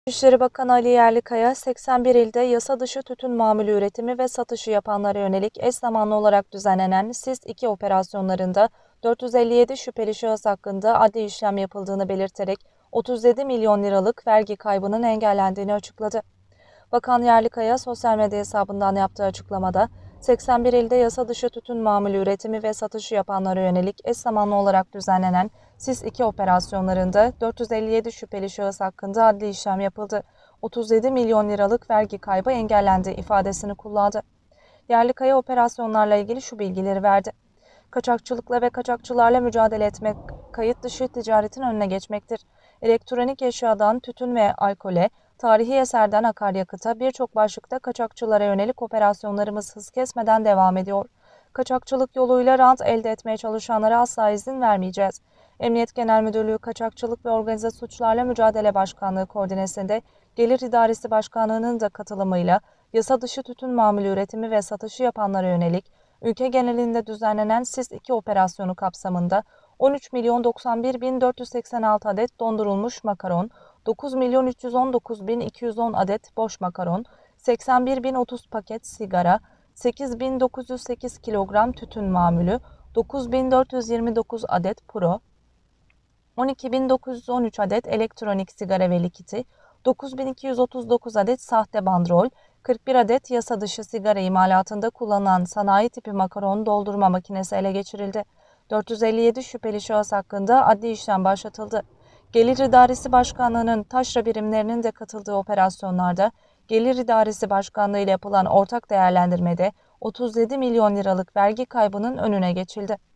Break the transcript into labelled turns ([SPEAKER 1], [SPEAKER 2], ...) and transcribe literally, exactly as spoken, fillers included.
[SPEAKER 1] İçişleri Bakanı Ali Yerlikaya, seksen bir ilde yasa dışı tütün mamulü üretimi ve satışı yapanlara yönelik eş zamanlı olarak düzenlenen SİS iki operasyonlarında dört yüz elli yedi şüpheli şahıs hakkında adli işlem yapıldığını belirterek otuz yedi milyon liralık vergi kaybının engellendiğini açıkladı. Bakan Yerlikaya, sosyal medya hesabından yaptığı açıklamada, seksen bir ilde yasa dışı tütün mamulü üretimi ve satışı yapanlara yönelik eş zamanlı olarak düzenlenen SİS iki operasyonlarında dört yüz elli yedi şüpheli şahıs hakkında adli işlem yapıldı. otuz yedi milyon liralık vergi kaybı engellendi ifadesini kullandı. Yerlikaya operasyonlarla ilgili şu bilgileri verdi. Kaçakçılıkla ve kaçakçılarla mücadele etmek, kayıt dışı ticaretin önüne geçmektir. Elektronik eşyadan tütün ve alkole, tarihi eserden akaryakıta birçok başlıkta kaçakçılara yönelik operasyonlarımız hız kesmeden devam ediyor. Kaçakçılık yoluyla rant elde etmeye çalışanlara asla izin vermeyeceğiz. Emniyet Genel Müdürlüğü Kaçakçılık ve Organize Suçlarla Mücadele Başkanlığı koordinesinde Gelir İdaresi Başkanlığı'nın da katılımıyla yasa dışı tütün mamulü üretimi ve satışı yapanlara yönelik ülke genelinde düzenlenen SİS iki operasyonu kapsamında on üç milyon doksan bir bin dört yüz seksen altı adet dondurulmuş makaron, dokuz milyon üç yüz on dokuz bin iki yüz on adet boş makaron, seksen bir bin otuz paket sigara, sekiz bin dokuz yüz sekiz kilogram tütün mamülü, dokuz bin dört yüz yirmi dokuz adet puro, on iki bin dokuz yüz on üç adet elektronik sigara ve likiti, dokuz bin iki yüz otuz dokuz adet sahte bandrol, kırk bir adet yasa dışı sigara imalatında kullanılan sanayi tipi makaron doldurma makinesi ele geçirildi. dört yüz elli yedi şüpheli şahıs hakkında adli işlem başlatıldı. Gelir İdaresi Başkanlığı'nın taşra birimlerinin de katıldığı operasyonlarda Gelir İdaresi Başkanlığı ile yapılan ortak değerlendirmede otuz yedi milyon liralık vergi kaybının önüne geçildi.